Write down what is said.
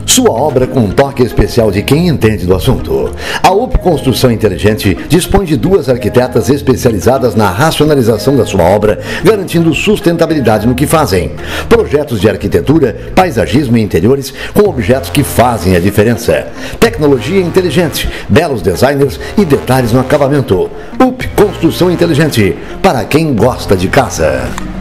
Sua obra com um toque especial de quem entende do assunto. A UP Construção Inteligente dispõe de 2 arquitetas especializadas na racionalização da sua obra, garantindo sustentabilidade no que fazem. Projetos de arquitetura, paisagismo e interiores com objetos que fazem a diferença. Tecnologia inteligente, belos designers e detalhes no acabamento. UP Construção Inteligente, para quem gosta de casa.